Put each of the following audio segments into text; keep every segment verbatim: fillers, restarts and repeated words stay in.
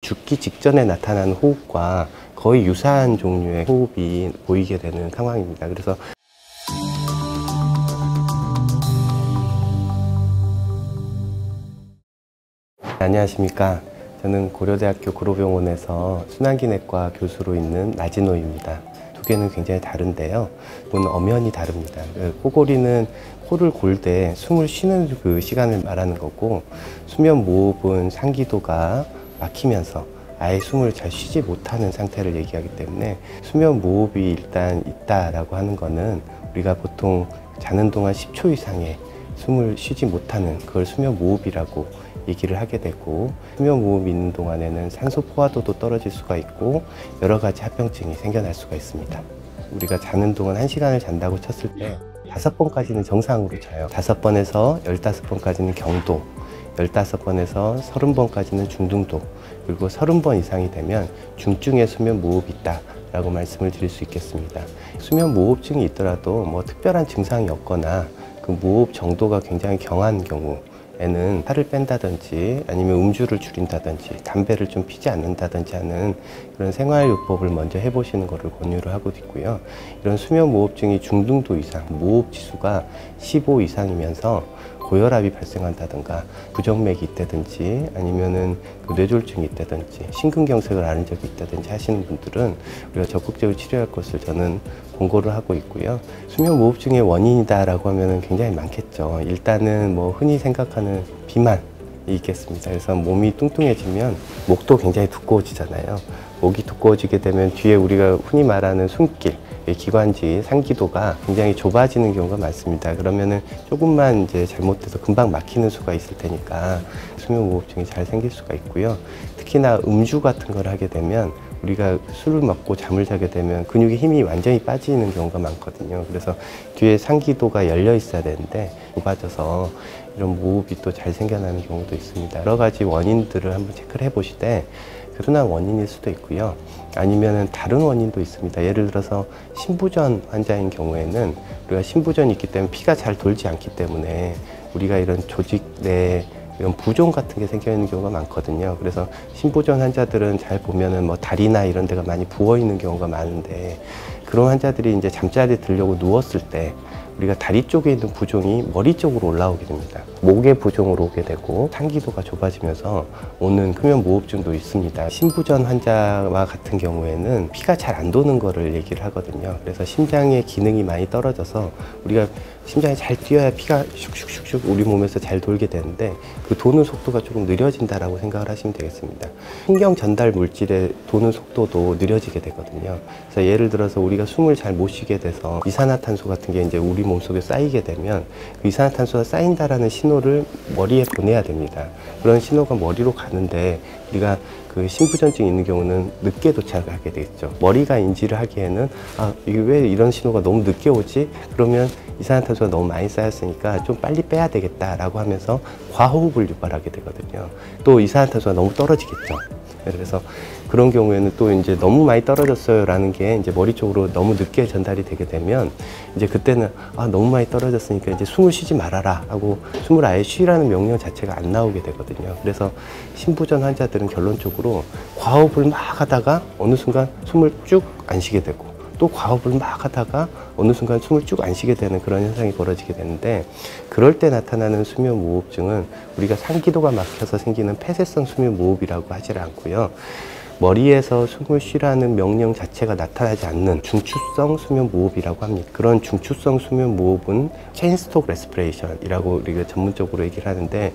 죽기 직전에 나타나는 호흡과 거의 유사한 종류의 호흡이 보이게 되는 상황입니다. 그래서 안녕하십니까. 저는 고려대학교 구로병원에서 순환기내과 교수로 있는 나진호입니다. 두 개는 굉장히 다른데요. 문 엄연히 다릅니다. 코골이는 코를 골 때 숨을 쉬는 그 시간을 말하는 거고, 수면무호흡은 상기도가 막히면서 아예 숨을 잘 쉬지 못하는 상태를 얘기하기 때문에 수면무호흡이 일단 있다라고 하는 거는 우리가 보통 자는 동안 십 초 이상의 숨을 쉬지 못하는 그걸 수면무호흡이라고 얘기를 하게 되고, 수면무호흡이 있는 동안에는 산소 포화도도 떨어질 수가 있고 여러 가지 합병증이 생겨날 수가 있습니다. 우리가 자는 동안 한 시간을 잔다고 쳤을 때 다섯 번까지는 정상으로 자요. 다섯 번에서 열다섯 번까지는 경도, 열다섯 번에서 서른 번까지는 중등도, 그리고 서른 번 이상이 되면 중증의 수면무호흡이 있다 라고 말씀을 드릴 수 있겠습니다. 수면무호흡증이 있더라도 뭐 특별한 증상이 없거나 그 무호흡 정도가 굉장히 경한 경우에는 살을 뺀다든지 아니면 음주를 줄인다든지 담배를 좀 피지 않는다든지 하는 그런 생활요법을 먼저 해보시는 것을 권유를 하고 있고요. 이런 수면무호흡증이 중등도 이상, 무호흡 지수가 십오 이상이면서 고혈압이 발생한다든가 부정맥이 있다든지 아니면은 그 뇌졸중이 있다든지 심근경색을 앓은 적이 있다든지 하시는 분들은 우리가 적극적으로 치료할 것을 저는 권고를 하고 있고요. 수면무호흡증의 원인이다라고 하면은 굉장히 많겠죠. 일단은 뭐 흔히 생각하는 비만이 있겠습니다. 그래서 몸이 뚱뚱해지면 목도 굉장히 두꺼워지잖아요. 목이 두꺼워지게 되면 뒤에 우리가 흔히 말하는 숨길, 기관지, 상기도가 굉장히 좁아지는 경우가 많습니다. 그러면은 조금만 이제 잘못돼서 금방 막히는 수가 있을 테니까 수면무호흡증이 잘 생길 수가 있고요. 특히나 음주 같은 걸 하게 되면 우리가 술을 먹고 잠을 자게 되면 근육의 힘이 완전히 빠지는 경우가 많거든요. 그래서 뒤에 상기도가 열려 있어야 되는데 좁아져서 이런 무호흡이 또 잘 생겨나는 경우도 있습니다. 여러 가지 원인들을 한번 체크를 해보시되 순환 원인일 수도 있고요. 아니면은 다른 원인도 있습니다. 예를 들어서 신부전 환자인 경우에는 우리가 신부전이 있기 때문에 피가 잘 돌지 않기 때문에 우리가 이런 조직 내 이런 부종 같은 게 생겨 있는 경우가 많거든요. 그래서 신부전 환자들은 잘 보면은 뭐 다리나 이런 데가 많이 부어 있는 경우가 많은데, 그런 환자들이 이제 잠자리에 들려고 누웠을 때 우리가 다리 쪽에 있는 부종이 머리 쪽으로 올라오게 됩니다. 목의 부종으로 오게 되고 상기도가 좁아지면서 오는 수면무호흡증도 있습니다. 신부전 환자와 같은 경우에는 피가 잘 안 도는 거를 얘기를 하거든요. 그래서 심장의 기능이 많이 떨어져서 우리가 심장이 잘 뛰어야 피가 슉슉슉슉 우리 몸에서 잘 돌게 되는데 그 도는 속도가 조금 느려진다라고 생각을 하시면 되겠습니다. 신경 전달 물질의 도는 속도도 느려지게 되거든요. 그래서 예를 들어서 우리가 숨을 잘 못 쉬게 돼서 이산화탄소 같은 게 이제 우리 몸속에 쌓이게 되면 그 이산화탄소가 쌓인다라는 신호를 머리에 보내야 됩니다. 그런 신호가 머리로 가는데 우리가 그 심부전증이 있는 경우는 늦게 도착을 하게 되겠죠. 머리가 인지를 하기에는 아, 이게 왜 이런 신호가 너무 늦게 오지? 그러면 이산화탄소가 너무 많이 쌓였으니까 좀 빨리 빼야 되겠다라고 하면서 과호흡을 유발하게 되거든요. 또 이산화탄소가 너무 떨어지겠죠. 그래서 그런 경우에는 또 이제 너무 많이 떨어졌어요 라는 게 이제 머리 쪽으로 너무 늦게 전달이 되게 되면 이제 그때는 아, 너무 많이 떨어졌으니까 이제 숨을 쉬지 말아라 하고 숨을 아예 쉬라는 명령 자체가 안 나오게 되거든요. 그래서 신부전 환자들은 결론적으로 과호흡을 막 하다가 어느 순간 숨을 쭉 안 쉬게 되고 또 과호흡을 막 하다가 어느 순간 숨을 쭉 안 쉬게 되는 그런 현상이 벌어지게 되는데, 그럴 때 나타나는 수면무호흡증은 우리가 상기도가 막혀서 생기는 폐쇄성 수면무호흡이라고 하지 않고요. 머리에서 숨을 쉬라는 명령 자체가 나타나지 않는 중추성 수면무호흡이라고 합니다. 그런 중추성 수면무호흡은 체인스톡 레스피레이션이라고 우리가 전문적으로 얘기를 하는데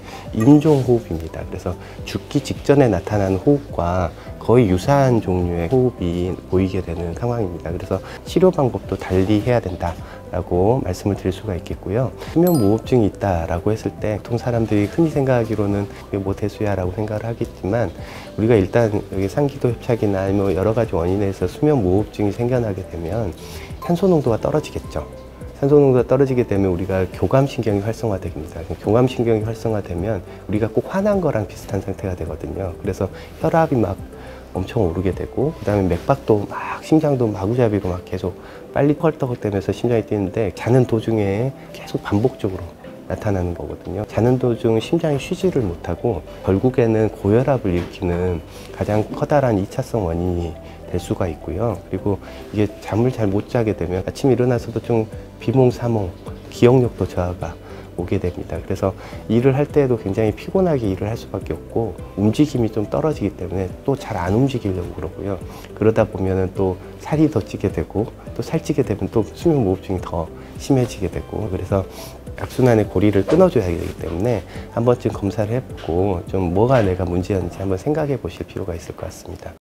임종호흡입니다. 그래서 죽기 직전에 나타나는 호흡과 거의 유사한 종류의 호흡이 보이게 되는 상황입니다. 그래서 치료 방법도 달리 해야 된다 라고 말씀을 드릴 수가 있겠고요. 수면무호흡증이 있다라고 했을 때 보통 사람들이 흔히 생각하기로는 이게 뭐 대수야 라고 생각을 하겠지만, 우리가 일단 여기 상기도 협착이나 아니면 여러 가지 원인에 의해서 수면무호흡증이 생겨나게 되면 산소 농도가 떨어지겠죠. 산소 농도가 떨어지게 되면 우리가 교감신경이 활성화됩니다. 교감신경이 활성화되면 우리가 꼭 화난 거랑 비슷한 상태가 되거든요. 그래서 혈압이 막 엄청 오르게 되고, 그 다음에 맥박도 막 심장도 마구잡이로 막 계속 빨리 펄떡거리면서 심장이 뛰는데 자는 도중에 계속 반복적으로 나타나는 거거든요. 자는 도중 심장이 쉬지를 못하고 결국에는 고혈압을 일으키는 가장 커다란 이 차성 원인이 될 수가 있고요. 그리고 이게 잠을 잘 못 자게 되면 아침에 일어나서도 좀 비몽사몽, 기억력도 저하가 오게 됩니다. 그래서 일을 할 때에도 굉장히 피곤하게 일을 할 수밖에 없고 움직임이 좀 떨어지기 때문에 또 잘 안 움직이려고 그러고요. 그러다 보면은 또 살이 더 찌게 되고 또 살찌게 되면 또 수면무호흡증이 더 심해지게 되고, 그래서 악순환의 고리를 끊어줘야 되기 때문에 한 번쯤 검사를 해보고 좀 뭐가 내가 문제였는지 한번 생각해 보실 필요가 있을 것 같습니다.